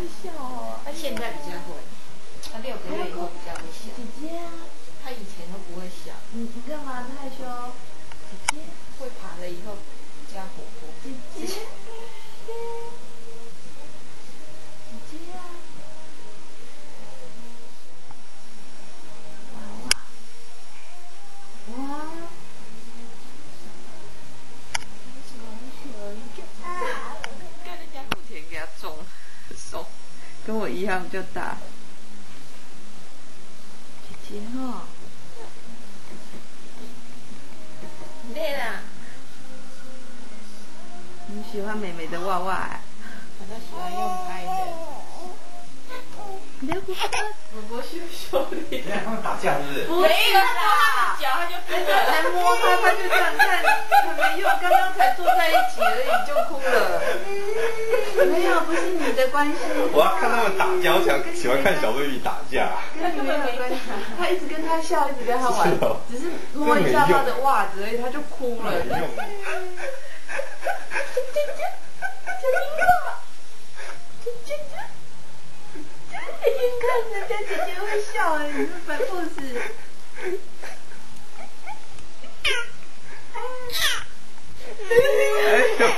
笑哦。 他现在比较会，他6个月以后比较会笑。 姐姐啊， 他以前都不会笑。 你干嘛害羞？姐姐会爬了以后比较活泼。 姐姐，姐姐啊，哇哇， 跟人家后田给他种手， 跟我一样就大。姐姐哈， 累啦。 你喜欢美美的娃娃啊？ 我都喜欢用拍的。 刘国我羞羞的。 他们打架是不是？ 不是啦， 脚他就飞了。 才摸他，他就这样看，很没用。刚刚才坐在一起而已就哭了。没有，不是你的关系。 我要看他们打架，我喜欢看小 baby 打架。 跟你没有关系。他一直跟他笑，一直跟他玩， 是哦只是摸一下他的袜子而已，他就哭了。看人家姐姐会笑哎，你是本故事。 哎呦！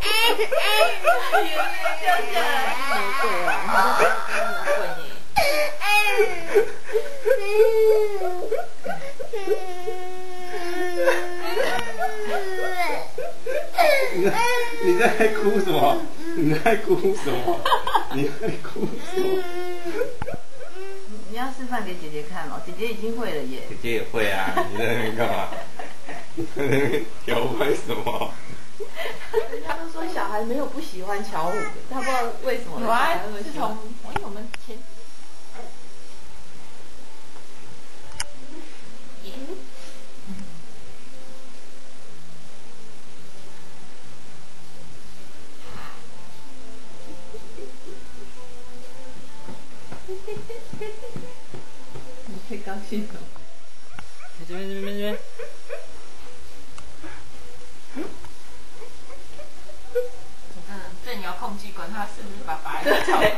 笑起来。 对啊， 你在哭什么？你在哭什么？你在哭什么？ 你要示范给姐姐看哦，姐姐已经会了耶。 姐姐也会啊，你在那边干嘛？你在那边摇摆什么？ 他都说小孩没有不喜欢乔舞的，他不知道为什么。 有啊，自从因为我们前。 你最高兴什么？ 这边。 正遥控机管他是不是把白的找来？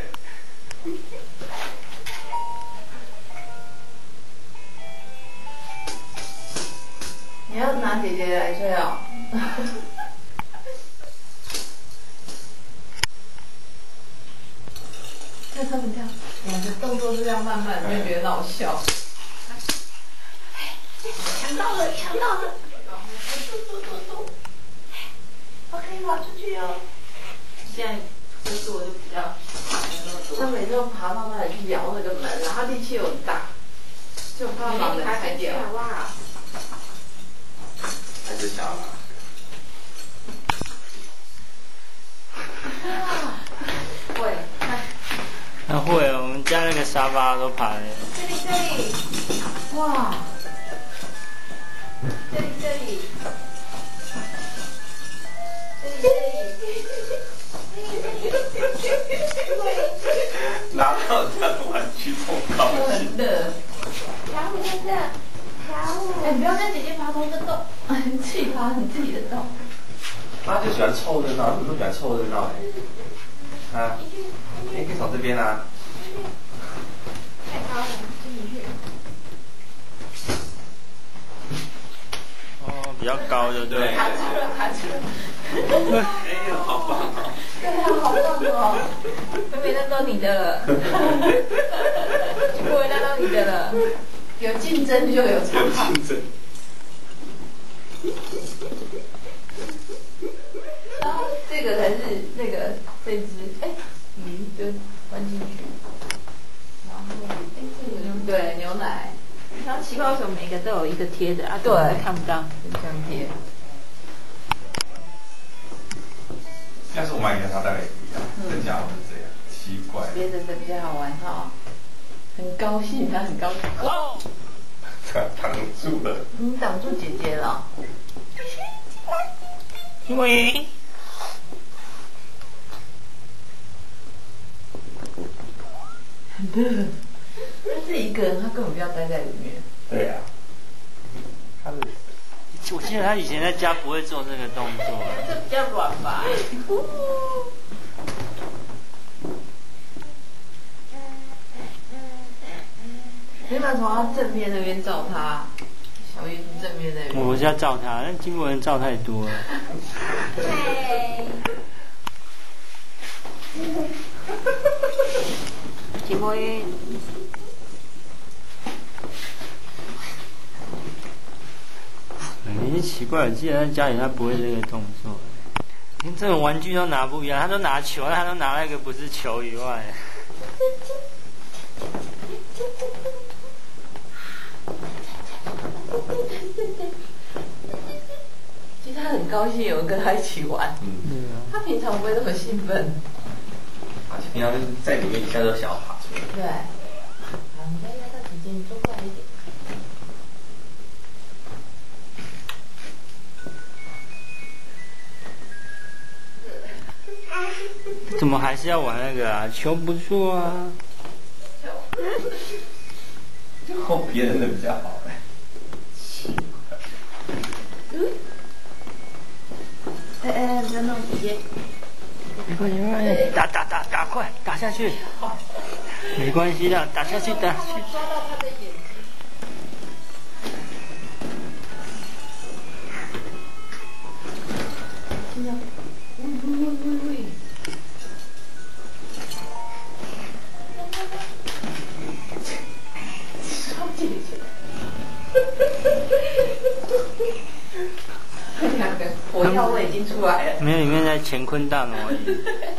你要拿姐姐来睡哦。看他们这样，我的动作是这样慢慢，就觉得好笑。抢到了！走！我可以跑出去哦。 现在就是我就比较他每次都爬到那里去摇那个门，然后力气又很大，就怕把门开掉。 哇！ 还是小了。 会， 那会，我们家那个沙发都爬了。 这里， 哇！ 这里， 拿到家的玩具超高兴。 真的。 小虎在这，小虎。 哎，你不要跟姐姐爬同一个洞，你自己爬你自己的洞。 他就喜欢凑热闹，你们都喜欢凑热闹哎。啊，你可以从这边啊。 太高了，进不去。 哦，比较高就对。 卡住了。 哎呦，好棒哦！ 对啊，好棒哦！ 妹妹，那都你的了。各位，那都你的了。 有竞争就有差。 有竞争。 然后这个才是那个这只，哎，鱼就关进去。然后，哎，这个就对牛奶。 然后奇怪为什么每个都有一个贴的啊？ 对， 看不到。 这样贴。 要是我买给他，大概也不一样。这家伙是这样，奇怪。 别人的比较好玩哈，很高兴，他很高兴。 哇！ 挡住了。 你挡住姐姐了。 喂。 很热。他是一个人，他根本不要待在里面。 对呀。他是。 我记得他以前在家不会做这个动作。 这比较软吧？ 哦，这个才是那个这只，哎，鱼就关进去。然后，哎，这个就对，关进去。然后，哎，这个就对，这能从他正面那边照他，小鱼从正面那边。 我是要照他，但金博人照太多了。 嗨，金博云。 你奇怪，我记得在家里他不会这个动作。连这种玩具都拿不一样，他都拿球，他都拿那个不是球以外。 其实他很高兴有人跟他一起玩。他平常不会那么兴奋。 平常就是在里面一下都想要爬出来。 对。好，你再压到指尖，坐过来一点。 怎么还是要玩那个啊？球不错啊。 后别人的比较好哎。 不要弄直接。 没关系，没关系，打快，打下去。没关系的，打下去，打下去。 抓到他的眼睛。听到？喂。超姐姐。两个火药味已经出来了。 没有，里面在乾坤大挪移。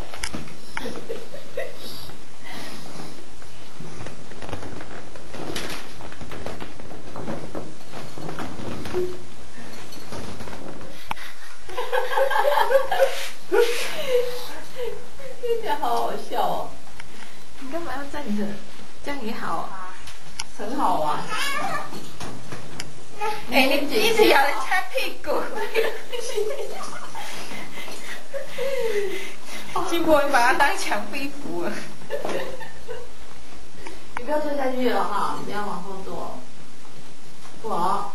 听起来好好笑哦！你干嘛要站着？这样也好啊，很好玩。哎，你一直咬人家屁股。 金博文把它当墙壁扶了。 你不要坐下去了哈，你要往后坐。不好。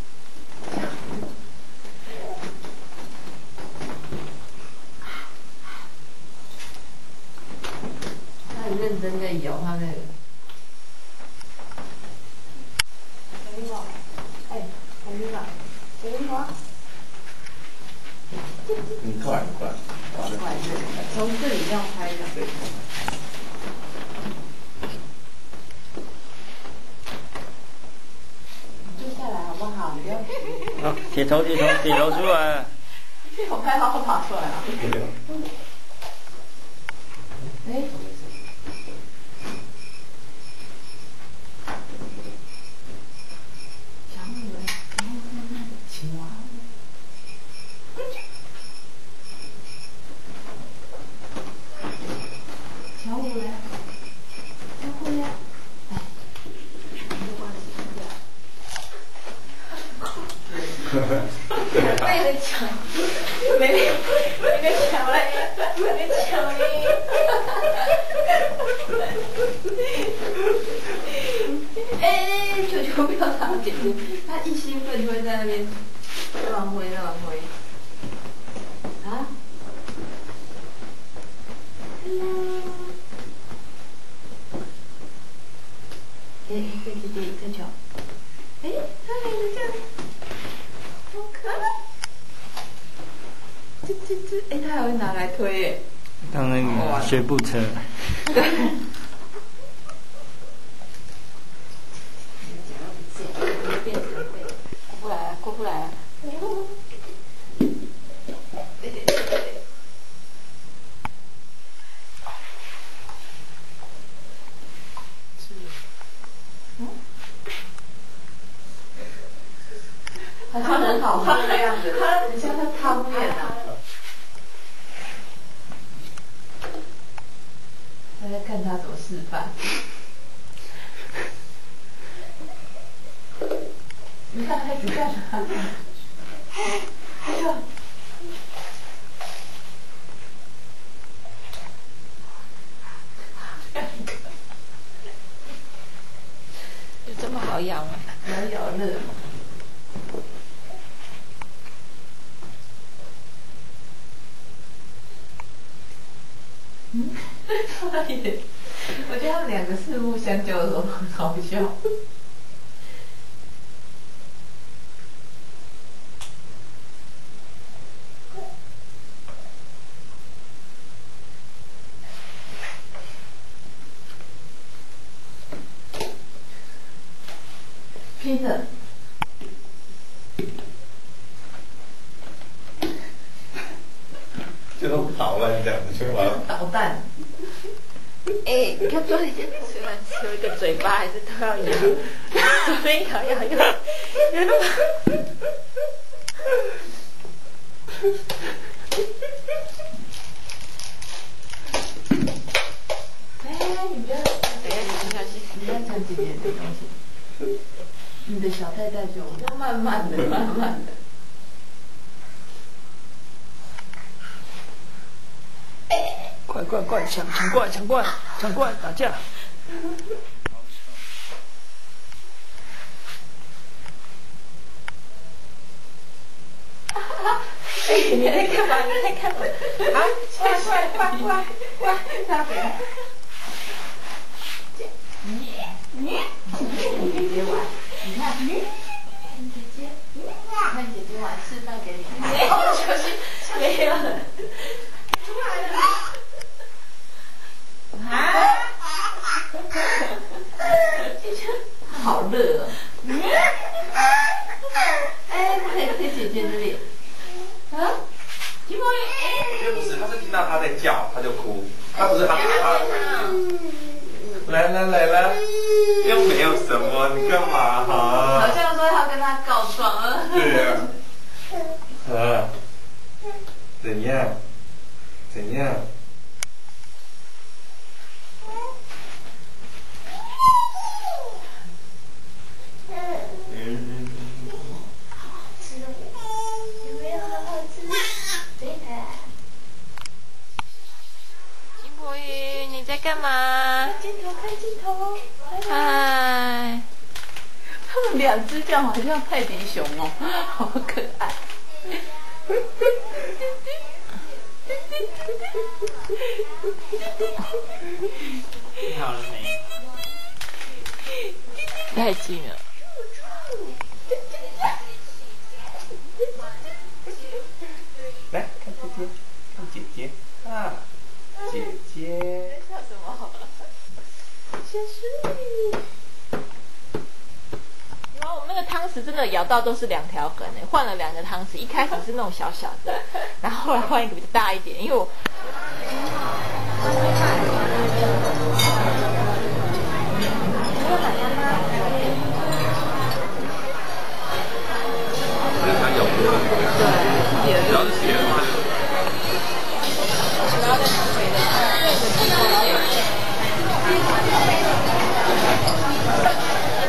他很认真在咬他那个。小樱桃，哎，小樱桃，小樱桃。 你过来，过来，过来。 从这里这样拍的。 对。 坐下来好不好？你不要。 好，铁头出来了。 我拍好爬出来了。哎。那个抢，那个抢嘞，那个抢嘞。哎，球不要打姐姐，他一兴奋就会在那边乱挥。啊 ？Hello。哎，对，这球。哎，他还能这样。好可爱！哎，他还会拿来推耶， 当那个学步车。 对。过不来了。对。好像很好喝的样子，很像在汤面啊。大家看他怎么示范。你看孩子干啥？哎呦！ 有这么好咬吗？ 蛮咬的。我觉得他们两个四目相交的时候很好笑。 的。 就都捣乱这样子，就完了。 捣蛋。 哎，你看昨天吃完只有一个嘴巴，还是都要咬，左边咬，右你不要，等一下你听下去， 你要讲姐姐的东西，你的小太太就慢慢的。 快，抢过来，打架！ 你在干嘛？啊！快！他回来。 姐姐玩，你看姐姐玩，示范给你看。 小心，没有了。出来了。 好热哦！哎，不可以推姐姐的脸。啊？金波鱼？ 不是，他是听到他在叫，他就哭，他不是他打他。来，又没有什么，你干嘛哈？ 好像说要跟他告状了。 对呀。怎样？ 有没有好好吃？对的。 金博宇，你在干嘛？ 看镜头。 嗨。 他们两只这样好像泰迪熊哦，好可爱。 你好了没？ 太近了。 来看姐姐啊，姐姐。 笑什么？小水。 然后我们那个汤匙真的咬到都是2条痕诶，换了2个汤匙，一开始是那种小小的，然后后来换一个比较大一点，因为我。